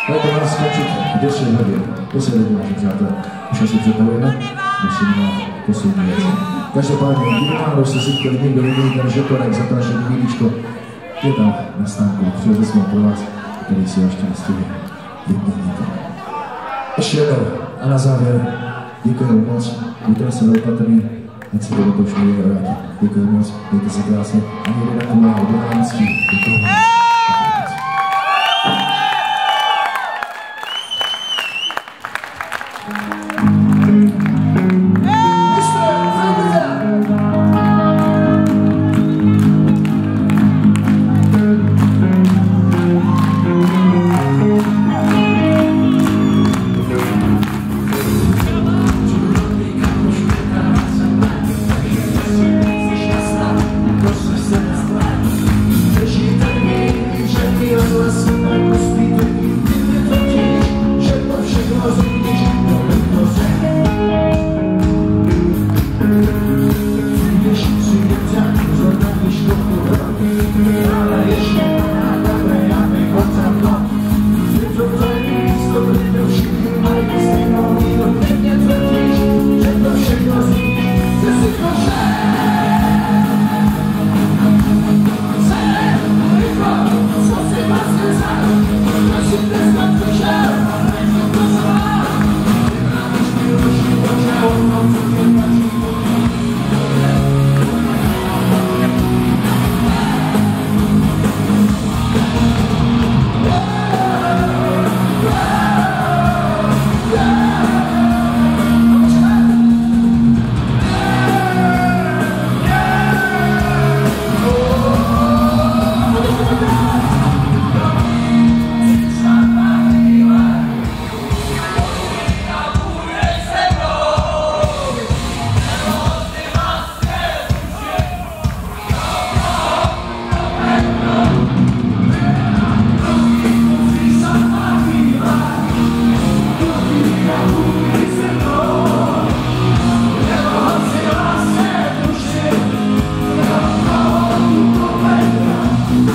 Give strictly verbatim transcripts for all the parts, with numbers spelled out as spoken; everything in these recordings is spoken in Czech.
Ale to má skončit v deset hodin. deset hodin, naši přátelé. Už asi přetavujeme. Musíme na poslední věc. Každopádně, kdyby náhodou jste si chtěli někdo vyměnit ten žetonek za to naše DVDčko, je tam na stánku. Přijeli jsme pro vás, který si ještě nestihli vyměníte. Ještě jednou. A na závěr, děkuji moc. Buďte se neopatrný, ať se to už nejde vrátit. Děkuji moc, mějte se krásně. Ani jeden taková obrovánský. Děkuji moc.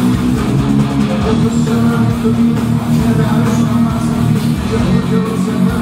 You're